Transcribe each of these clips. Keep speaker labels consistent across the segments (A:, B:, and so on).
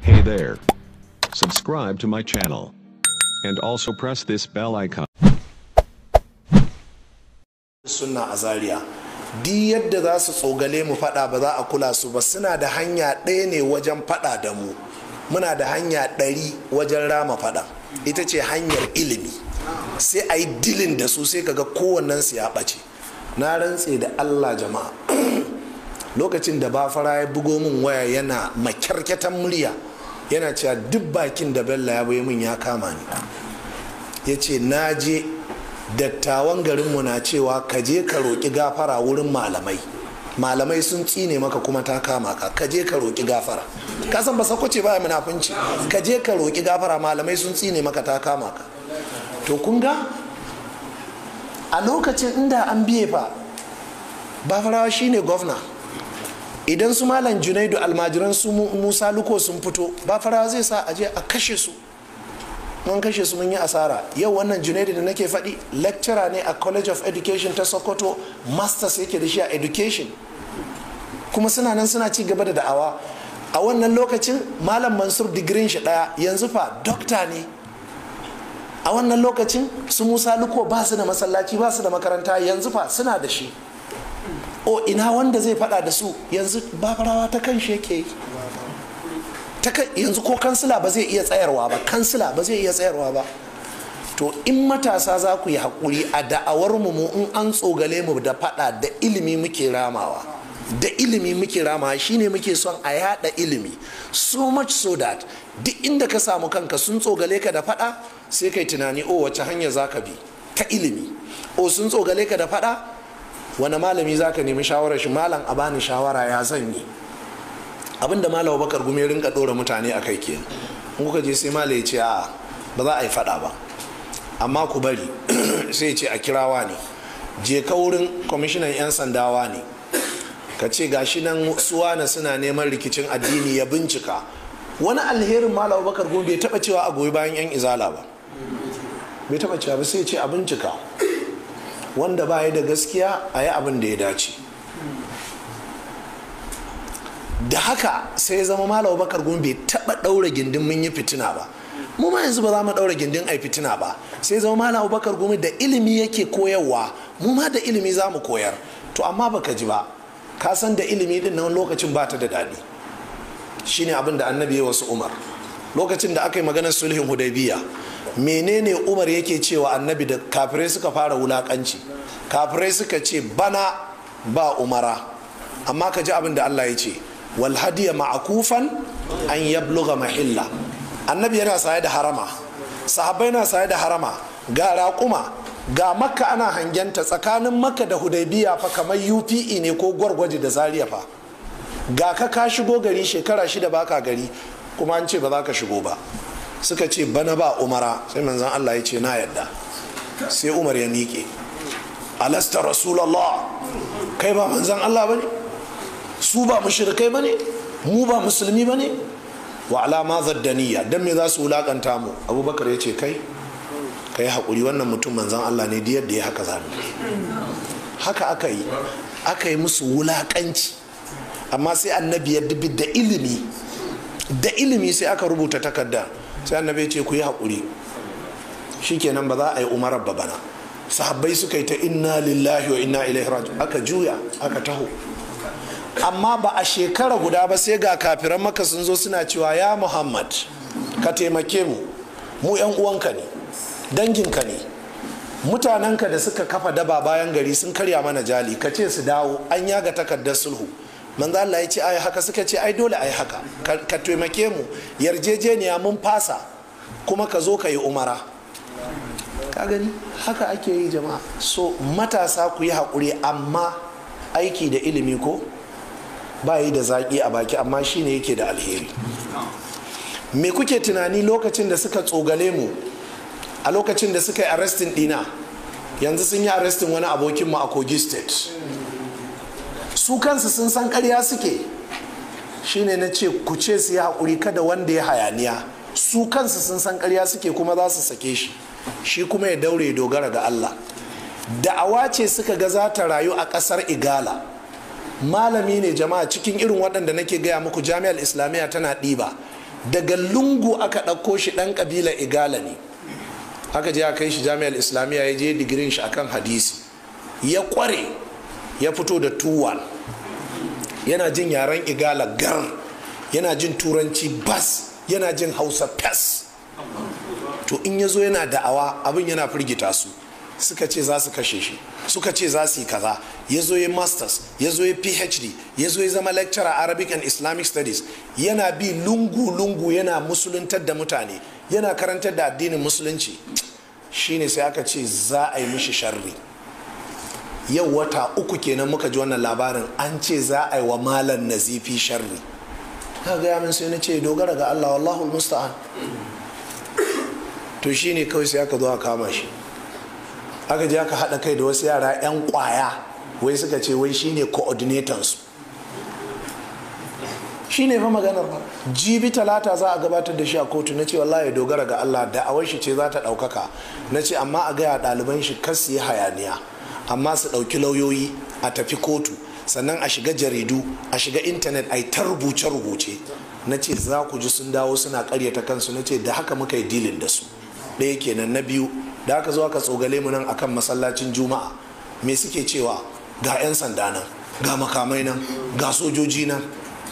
A: Hey there. Subscribe to my channel. And also press this bell icon.
B: Sunna a Zariya di yadda za su tsogale mu fada ba za a kula su ba. Suna da hanya ɗaya ne wajen fada da mu, muna da hanya 100 wajen rama fada. Ita ce hanyar ilimi. Sai a yi dilin da su sai kaga kowannen su ya ɓace. Na rantse da Allah jama'a lokacin da Bafara ya bugo min waya yana makyarkyatan murya yana cewa duk bakin da Bello ya bai min ya kama ni. Ya ce na je dattawan garinmu na cewa ka je ka roƙi gafara wurin malamai sun tsine maka kuma ta kama ka je ka roƙi gafara. Ka san ba sako ce ba munafunci, ka je ka roƙi gafara, malamai sun tsine maka ta kama ka. To kun ga a lokacin inda an biye fa Bafarawa shine gwamna, idan su malam Junaidu almajiran su Musa Luko sun fito Bafarawa zai sa aje a kashe su. Mun kashe su mun yi asara. Yau wannan Junaidu da nake faɗi lecturer ne a College of Education ta Sokoto, masters yake da shi a education, kuma suna nan suna ci gaba da da'awa. A wannan lokacin malam Mansur digirin shi ɗaya, yanzu fa dokta ne. A wannan lokacin su Musa Luko ba su da masallaci, ba su da makaranta, yanzu fa suna da shi. O ina wanda zai faɗa da su? Yanzu Bafarawa ta kan shi yake yi. Yanzu ko kansila ba zai iya tsayarwa ba, kansila ba zai iya tsayarwa ba. To in matasa za ku yi haƙuri a da'awar mu in an tsogale mu da faɗa, da ilimi muke ramawa, da ilimi muke ramawa. Shine muke son a yada ilimi, so much so that duk inda ka samu kanka sun tsogale ka da faɗa sai kai tunani, o wace hanya za ka bi ta ilimi. O sun tsogale ka da faɗa, wani malami za ka nemi shawarar shi? Malam a bani shawara ya zan yi. Abinda Malam Bakar Gumi rinka dora mutane a kai kenan. In kuka je sai Malam ya ce a ba za a yi fada ba, amma ku bari sai ya ce a kirawa ne, je ka wurin kwamishinan 'yan sandawa ne ka ce gashi nan suwana suna neman rikicin addini, ya bincika. Wani alherin Malam Bakar Gumi bai taba cewa a goyi bayan 'yan izala ba, bai taba cewa ba, sai ya ce a bincika, wanda ba ya da gaskiya a yi abin da ya dace. Da haka sai ya zama Malam Bakar Gumi bai taba daura gindin mun yi fitina ba. Mu ma yanzu ba za mu daura gindin ai fitina ba. Sai zama Malam Bakar Gumi da ilimi yake koyarwa, mu ma da ilimi za mu koyar. To amma baka ji ba, ka san da ilimi din nan lokacin ba ta da daɗi. Shine abin da Annabi ya wasu Umar lokacin da aka yi maganar sulhin Hudaybiya. Menene Umar yake cewa Annabi da kafirai suka fara wulakanci? Kafirai suka ce bana ba umara, amma ka ji abin da Allah ya ce, wal hadiya ma'akufan an yabluga mahilla. Annabi yana saye da harama, sahabbai na saye da harama, ga raƙuma, ga Makka ana hangenta. Tsakanin Makka da Hudaybiya fa kamar UPE ne ko Gwargwaje da Zariya fa. Ga ka shigo gari shekara 6 baka gari, kuma an ce ba za ka shigo ba. Suka ce bana ba umara, sai manzon Allah ya ce na yadda. Sai Umar ya miƙe, alasta Rasulallah, kai ba manzon Allah bane? Su ba mushrikai bane? Mu ba musulmi bane? Wa alama zaddaniya, dan me za su wulakanta mu? Abubakar ya ce kai haƙuri, wannan mutum manzon Allah ne, da yadda ya haka zamu. Haka aka yi musu wulakanci. Amma sai Annabi ya dubi da ilimi sai aka rubuta takarda. Sai Annabi ya ce ku yi haƙuri, shikenan ba za a yi umarar ba bana. Sahabbai suka yi ta inna lillahi wa inna ilaihi raji'un, aka juya aka taho. Amma ba a shekara guda ba sai ga kafiran Makka sun zo suna cewa ya Muhammad ka taimake mu 'yan uwanka ne, danginka ne, mutanenka da suka kafa daba bayan gari sun karya mana jali, ka ce su dawo, an yaga takardar sulhu. Manzo Allah ya ce ai haka, suka ce ai dole ai haka, ka taimake mu, yarjejeniya mun fasa, kuma ka zo ka yi umara. Ka gani haka ake yi jama'a. So matasa ku yi haƙuri, amma aiki da ilimi ko ba yi da zaƙi a baki, amma shine yake da alheri. Me kuke tunani lokacin da suka tsogale mu, a lokacin da suka yi arrestin dina? Yanzu sun yi arrestin wani abokinmu a Kogi State. Su kansu sun san ƙarya suke. Shine na ce ku ce su yi haƙuri, kada wanda ya hayaniya. Su kansu sun san ƙarya suke kuma za su sake shi, shi kuma ya daure ya dogara ga Allah. Da'awa ce suka ga za ta rayu a ƙasar Igala. Malami ne jama'a, cikin irin waɗanda nake gaya muku jami'ar Islamiyya tana ɗiba. daga lungu aka ɗauko shi ɗan ƙabila igala ne, aka je aka kai shi jami'ar islamiyya, ya je digirin shi akan hadisi, ya ƙware, ya fito da 2-1, yana jin yaren igala gar, yana jin turanci bas, yana jin hausa fes. To in ya zo yana da'awa abin yana firgita su, suka ce za su kashe shi, suka ce za su yi kaza. Ya zo ya masters, ya zo ya phd, ya zo ya zama lecturer arabic and islamic studies, yana bi lungu-lungu yana musuluntar da mutane, yana karantar da addinin musulunci. Shine sai aka ce za a yi mishi sharri. Yau wata 3 kenan muka ji wannan labarin, an ce za a yi wa malam nazifi sharri. Na gaya min sai na ce dogara ga Allah, wallahul musta'an. To shine kawai sai aka zo a kama shi, aka je aka haɗa kai da wasu yara 'yan ƙwaya, wai suka ce wai shine coordinators. Shine fa maganar ba. Jibi talata za a gabatar da shi a kotu. Na ce wallahi dogara ga Allah, da awar shi ce za ta ɗaukaka. Na ce amma a gaya ɗaliban shi kar su yi hayaniya, amma su ɗauki lauyoyi a tafi kotu, sannan a shiga jaridu, a shiga intanet, a yi ta rubuce-rubuce. Na ce za ku ji sun dawo suna karyata kansu. Na ce da haka muka yi dilin da su. Ɗaya kenan. Na biyu, da aka zo aka tsogale mu nan akan masallacin juma'a, me suke cewa? Ga 'yan sanda nan, ga makamai nan, ga sojoji nan.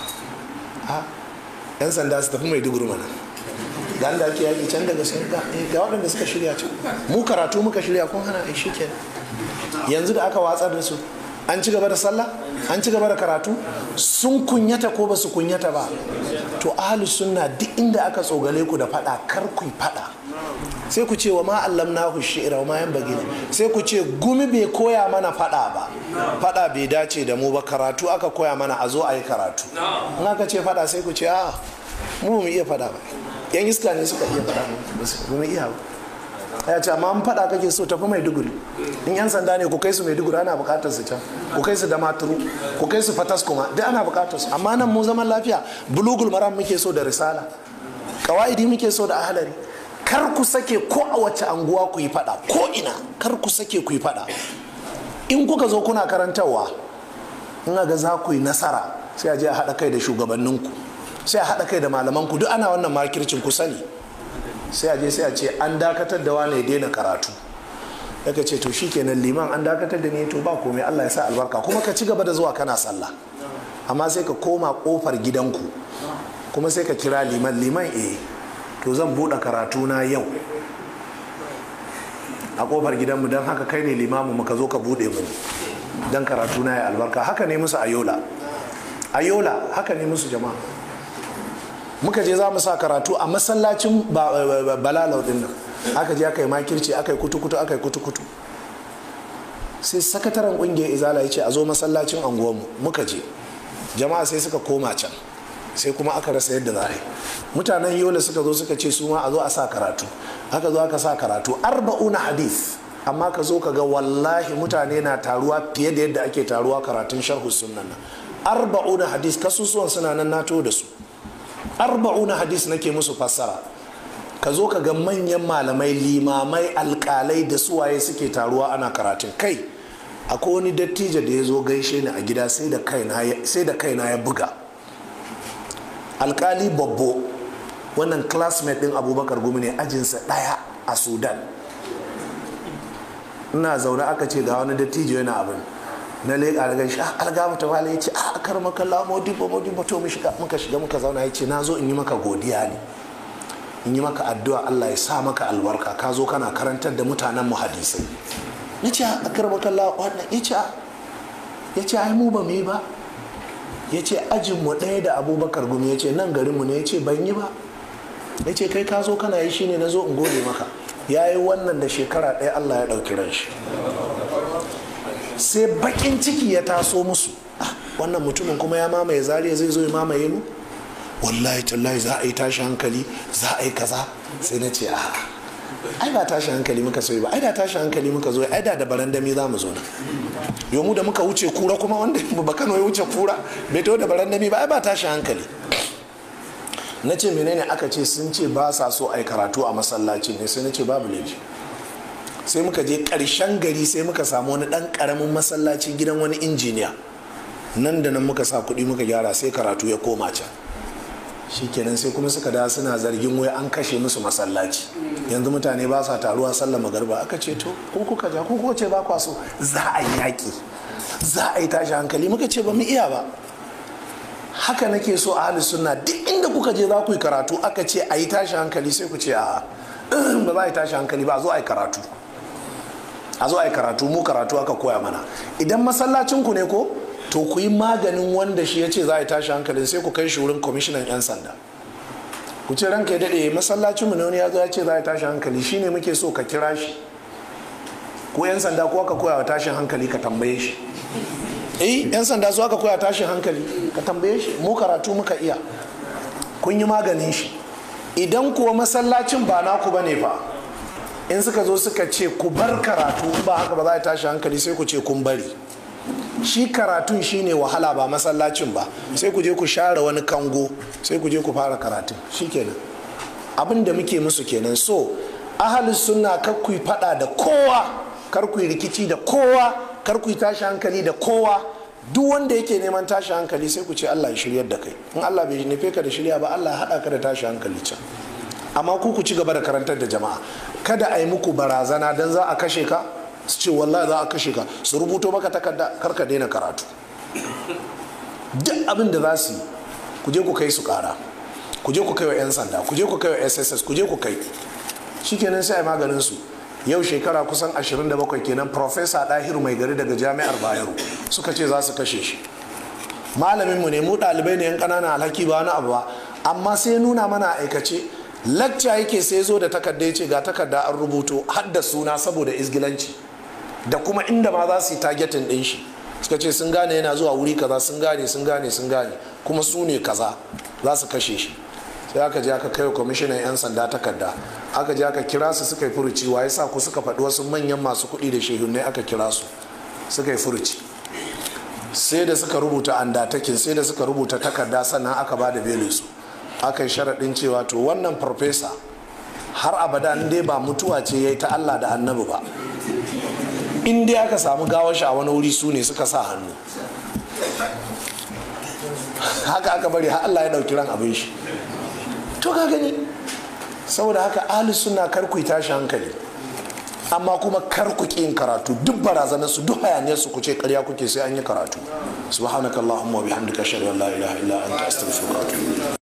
B: 'Yan sanda su tafi Maiduguri mana, ga da ake yaƙi can daga sun ga waɗanda suka shirya can. Mu karatu muka shirya, kun hana ai shikenan. Yanzu da aka watsar da su, an ci gaba da sallah, an ci gaba da karatu, sun kunyata ko ba su kunyata ba. To ahlus sunna duk inda aka tsogale ku da fada, kar ku yi fada. Sai ku ce wa ma allamnahu shi'ra wa ma yanbaghi, sai ku ce gumi bai koya mana fada ba, fada bai dace da mu ba, karatu aka koya mana, a zo a yi karatu. In aka ce fada sai ku ce a mu iya fada ba, yan iska ne suka iya fada, mu iya ba. Ya ce amma an fada kake so, tafi Maiduguri. In 'yan sanda ne ku kai su Maiduguri, ana bukatar su can. Ku kai su Damaturu, ku kai su Fatas kuma, duk ana bukatar su. Amma nan mu zaman lafiya, bulugul maram muke so da risala, kawaidi muke so da ahlari. Kar ku sake ko a wace anguwa ku yi fada, ko ina kar ku sake ku yi fada. In kuka zo kuna karantarwa, in ga za ku yi nasara, sai a je a haɗa kai da shugabanninku, sai a haɗa kai da malamanku, duk ana wannan makircin, ku sani. Sai a je sai a ce an dakatar da wane ya daina karatu. Daga ce to shikenan liman an dakatar da ni, to ba komai, Allah ya sa albarka, kuma ka ci gaba da zuwa kana sallah. Amma sai ka koma kofar gidanku, kuma sai ka kira liman to zan buɗe karatu na yau a kofar gidanmu, don haka kai ne limamu, muka zo ka buɗe mu don karatu na ya albarka. Haka ne musu ayola, haka ne musu jama'a. Muka je za mu sa karatu a masallacin balalau din nan, aka je aka yi makirci, aka yi kutu-kutu. Sai sakataren kungiyar izala ya ce a zo masallacin anguwanmu. Muka je, jama'a sai suka koma can, sai kuma aka rasa yadda za a yi. Mutanen yola suka zo suka ce su ma a zo a sa karatu, aka zo aka sa karatu 40 hadith. Amma ka zo ka ga wallahi mutane na taruwa fiye da yadda ake taruwa karatun sharhu sunnan nan. 40 hadith, kasusuwan suna nan nato da su. 40 hadis nake musu fassara. Ka zo ka ga manyan malamai, limamai, alkalai da suwaye suke taruwa ana karatun. Kai akwai wani dattijo da ya zo gaishe ni a gida, sai da kaina ya buga. Alkali babbo, wannan classmate din Abubakar Gumi ne, ajinsa ɗaya a Sudan. Ina zaune aka ce ga wani dattijo yana abin, na leƙa da gaishe algama ta wale, ya ce a kar maka la modibo to muka shiga muka zauna. Ya ce na zo in yi maka godiya ne, in yi maka addu'a Allah ya sa maka albarka, ka zo kana karantar da mutanen mu hadisai. Na ce a kar maka la wannan, ya ce ai mu ba mu yi ba. Ya ce ajin mu ɗaya da Abubakar Gumi, ya ce nan garin mu ne. Ya ce ban yi ba. Ya ce kai ka zo kana yi shine na zo in gode maka. Ya yi wannan da shekara ɗaya Allah ya ɗauki ran shi. Sai bakin ciki ya taso musu, wannan mutumin kuma ya mamaye Zariya, zai zo ya mamaye mu, wallahi tallahi za a yi tashi hankali, za a yi kaza. Sai na ce ai ba tashi hankali muka so ba, ai da tashi hankali muka zo, ai da barandami za mu zo na. Yau mu da muka wuce kura, kuma wanda ba Kano ya wuce kura bai taho da barandami ba, ai ba tashi hankali. Na ce menene? Aka ce sun ce ba sa so a yi karatu a masallaci ne. Sai na ce babu laifi. Sai muka je ƙarshen gari, sai muka samu wani ɗan ƙaramin masallaci gidan wani injiniya. Nan da nan muka sa kuɗi muka gyara, sai karatu ya koma can. shikenan sai kuma suka da suna zargin wai an kashe musu masallaci, yanzu mutane ba sa taruwa sallar magariba. Aka ce to ko kuka ja ko kuka ce ba kwa so, za a yi yaƙi, za a yi tashi hankali. Muka ce ba mu iya ba. Haka nake so a ahli sunna duk inda kuka je za ku yi karatu aka ce a yi tashi hankali sai ku ce a ba za a yi tashi hankali ba, a zo a yi karatu, a zo a yi karatu. mu karatu aka koya mana. Idan masallacin ku ne ko to ku yi maganin wanda shi ya ce za a yi tashi hankalin, sai ku kai shi wurin kwamishinan 'yan sanda, ku ce ranka ya daɗe masallacin mu ne wani ya zo ya ce za a yi tashi hankali, shine muke so ka kira shi, ko 'yan sanda ko aka koya wa tashin hankali ka tambaye shi. 'Yan sanda su aka koya tashin hankali ka tambaye shi, mu karatu muka iya, kun yi maganin shi. Idan kuwa masallacin ba naku bane fa, in suka zo suka ce ku bar karatu, ba haka ba za a tashi hankali, sai ku ce kun bari. Shi karatun shine wahala ba masallacin ba, sai ku je ku share wani kango, sai ku je ku fara karatun, shikenan. Abin da muke musu kenan. So ahlus sunna kar ku yi fada da kowa, kar ku yi rikici da kowa, kar ku yi tashi hankali da kowa. Duk wanda yake neman tashi hankali sai ku ce Allah ya shiryar da kai. In Allah bai nufe ka da shirya ba, Allah ya haɗa ka da tashi hankali can. Amma ku ci gaba da karantar da jama'a. Kada a yi muku barazana dan za a kashe ka, su ce wallahi za a kashe ka, su rubuto maka takarda, kar ka daina karatu. Duk abin da za su yi ku je ku kai su kara, ku je ku kai wa 'yan sanda, ku je ku kai wa SSS, ku je ku kai. Shikenan sai a maganin su. Yau shekara kusan 27 kenan Profesa Dahiru mai gari daga jami'ar Bayero suka ce za su kashe shi. Malaminmu ne, mu ɗalibai ne, yan ƙananan alhaki ba wani abu ba, amma sai nuna mana aikace. Lacca yake sai zo da takarda ya ce ga takarda an rubuto har da suna saboda izgilanci, da kuma inda ma za su yi targetin ɗin shi. Suka ce sun gane yana zuwa wuri kaza, sun gane kuma su ne kaza za su kashe shi. Sai aka je aka kai wa kwamishinan 'yan sanda takarda, aka je aka kira su suka yi furuci. Wa yasa ku suka faɗi wasu manyan masu kuɗi da shehunai, aka kira su suka yi furuci. Sai da suka rubuta andatakin, sai da suka rubuta takarda, sannan aka ba da belin su. Aka yi sharaɗin cewa to wannan farfesa har abada in dai ba mutuwa ce ya yi ta Allah da annabi ba, in dai aka samu gawar shi a wani wuri su ne suka sa hannu. Haka aka bari har Allah ya ɗauki ran abin shi. To ka gani, saboda haka ahli sunna kar ku tashi hankali, amma kuma kar ku yin karatu. Duk barazanar su, duk hayaniyar su, ku ce ƙarya kuke sai an yi karatu. Subhanakallahumma wa bihamdika ashhadu an la ilaha illa anta astaghfiruka wa atubu ilayk.